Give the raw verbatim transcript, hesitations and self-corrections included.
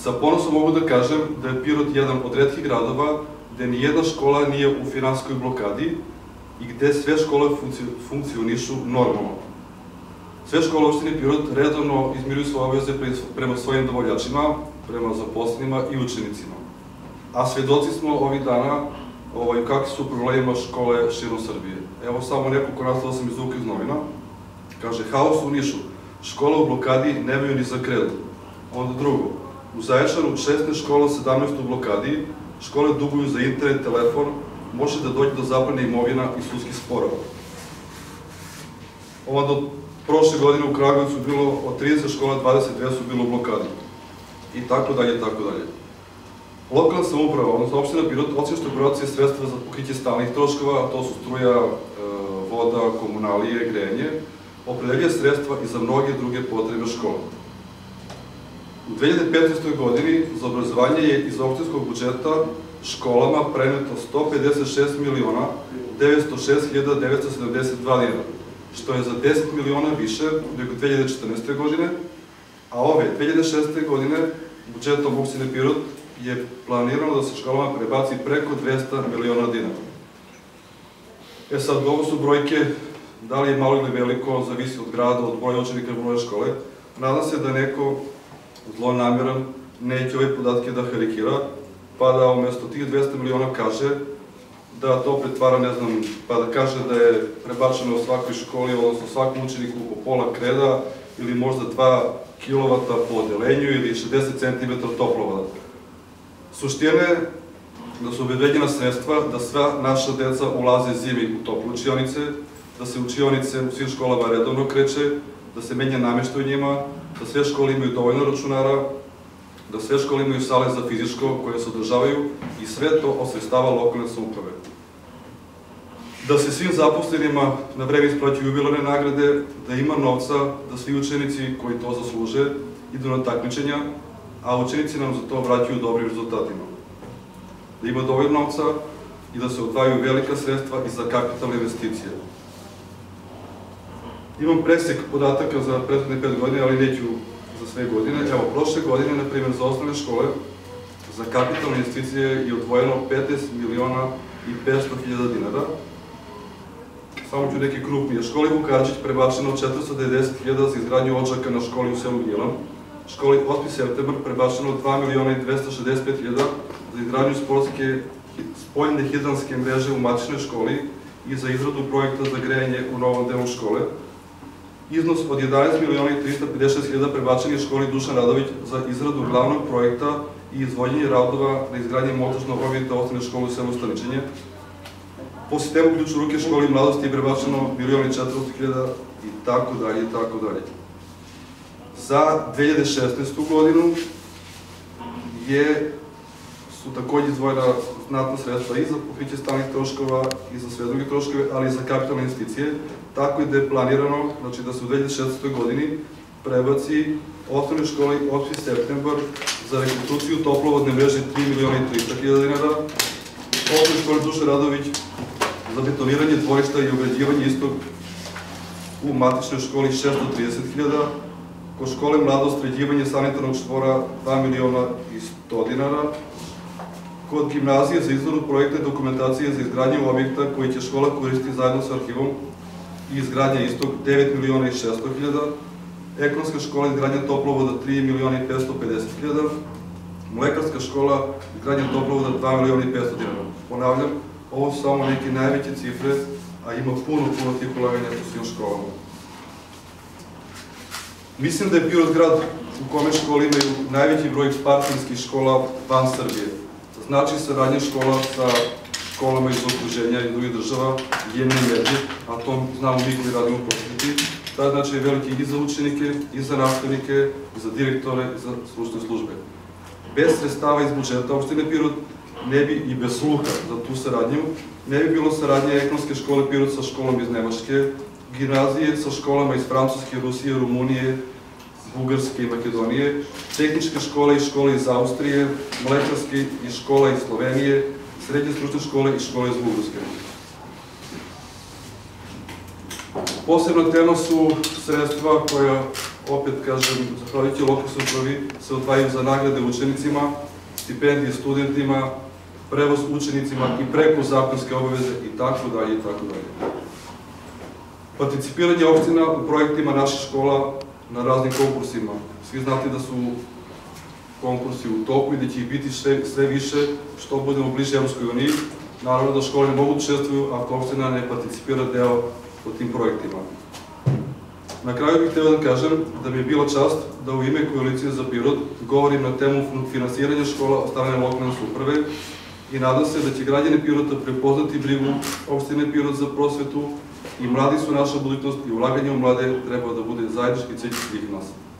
Sa ponosom mogu da kažem da je Pirot jedan od retkih gradova gde nijedna škola nije u finansijskoj blokadi i gde sve škole funkcionišu normalno. Sve škole u opštini Pirot redovno izmiruju svoje obaveze prema svojim dobavljačima, prema zaposlenima i učenicima. A svedoci smo ovih dana kakvi su problemima škole širom Srbije. Evo samo nekoliko naslova sam izvukao iz novina. Kaže, haos u Nišu, škola u blokadi, nemaju ni za kredu. Onda drugo, u Zaječaru šesnaest škola, sedamnaest u blokadi, škole duguju za internet, telefon, može da dođe do zabrane imovina i sudskih sporova. Onda od prošle godine u Kragujevcu bilo od trideset škola, dvadeset dve su bilo u blokadi. I tako dalje, i tako dalje. Lokalna samouprava, odnosno opština Pirot, osim što prebaci sredstva za pokriće stalnih troškova, a to su struja, voda, komunalije, grejanje, opredeljuje sredstva i za mnoge druge potrebe škola. U dve hiljade petnaestoj godini za obrazovanje je iz opštinskog budžeta školama preneto sto pedeset šest miliona devetsto šest hiljada devetsto sedamdeset dva dinara, što je za deset miliona više nego dve hiljade četrnaeste. godine, a ove dve hiljade šeste. godine budžetom opštine Pirot je planirano da se školama prebaci preko dvesta miliona dinara. E sad, ovo su brojke, da li je malo ili veliko, zavisi od grada, od broja učenika i broja škole. Nadam se da neko zlonameran neće ove podatke da karikira, pa da umesto tih dvesta miliona kaže da to pretvara, ne znam, pa da kaže da je prebačeno u svakoj školi, odnosno svakom učeniku po pola kreda ili možda dva kilovata po odelenju ili šezdeset centimetara toplovoda. Suština je da su obezbeđena sredstva da sva naša deca ulaze zimi u tople učionice, da se učionice u svim školama redovno kreće, da se menja nameštaj u njima, da sve škole imaju dovoljno računara, da sve škole imaju sale za fizičko koje se održavaju i sve to od sredstava lokalne samouprave. Da se svim zaposlenima na vreme isplaćuju jubilarne nagrade, da ima novca, da svi učenici koji to zasluže idu na takmičenja, a učenici nam za to vraćaju dobrim rezultatima. Da ima dovoljno novca i da se odvajaju velika sredstva i za kapitalne investicije. Imam presek podataka za prethodne pet godine, ali neću za sve godine. Evo, prošle godine, na primjer, za osnovne škole, za kapitalne investicije je odvojeno petnaest miliona i petsto hiljada dinara. Samo ću neke krupnije. Školi Vukarčić prebačeno četiristo devedeset hiljada za izgradnju odžaka na školi u selu Gnjilan. Školi osmi septembar prebačeno dva miliona i dvesta šezdeset pet hiljada za izgradnju spoljne hidranske mreže u matičnoj školi i za izradu projekta za grejanje u novom delu škole. Iznos od jedanaest miliona i trista pedeset šest hiljada prebačen je školi Dušan Radović za izradu glavnog projekta i izvođenje radova na izgradnji montažnog objekta osnovne škole u selu Staničenje. Po sistemu ključ u ruke školi mladosti je prebačeno milion i četiristo hiljada i tako dalje, i tako dalje. Za dve hiljade šesnaestu. godinu su takođe izdvojena znatna sredstva i za pokriće stalnih troškova i za sve druge troškove, ali i za kapitalne investicije, tako da je planirano da se u dve hiljade šesnaestoj. godini prebaci osnovne škole osmi septembar za rekonstrukciju toplovodne mreže tri miliona i trista hiljada dinara, osnovne škole Dušan Radović za betoniranje dvorišta i ograđivanje istog u matičnoj školi šesto trideset hiljada, kod škole Mladost sređivanje sanitarnog čvora dva miliona i sto dinara, kod gimnazije za izradu projektne dokumentacije za izgradnju objekta koji će škola koristiti zajedno sa arhivom i izgradnja istog devet miliona i šesto hiljada, ekonomska škola izgradnja toplovoda tri miliona i petsto pedeset hiljada, mlekarska škola izgradnja toplovoda dva miliona i petsto dinara. Ponavljam, ovo su samo neke najveće cifre, a ima puno, puno tih ulaganja u svim školama. Mislim da je Pirot grad u kome škole imaju najveći broj partnerskih škola van Srbije. Znači saradnja škola sa školama iz okruženja i drugih država je nemerljiv, a to znamo mi koji radimo u prosveti. Taj znači je veliki i za učenike, i za nastavnike, i za direktore, i za stručne službe. Bez sredstava iz budžeta opštine Pirot ne bi i bez sluha za tu saradnju, ne bi bilo saradnje ekonomske škole Pirot sa školom iz Nemačke, gimnazije sa školama iz Francuske, Rusije, Rumunije, Bugarske i Makedonije, tehničke škole i škole iz Austrije, mlekarske i škola iz Slovenije, srednje stručne škole i škole iz Bugarske. Posebna tema su sredstva koja, opet kažem, zahvaljujući lokalnoj samoupravi, se odvajaju za nagrade učenicima, stipendije studentima, prevoz učenicima i preko zakonske obaveze i tako dalje i tako dalje. Participiranje opština u projektima naših škola na raznim konkursima. Svi znate da su konkursi u toku i da će ih biti sve više što budemo bliže Evropskoj uniji. Naravno da škole ne mogu da učestvuju ako opština ne participira deo u tim projektima. Na kraju bih hteo da kažem da mi je bila čast da u ime Koalicije za Pirot govorim na temu finansiranja škola od strane lokalne samouprave i nadam se da će građani Pirota prepoznati brigu opštine Pirot za prosvetu i mladi su naša budućnost i ulaganje u mlade treba da bude zajednički cilj svih nas.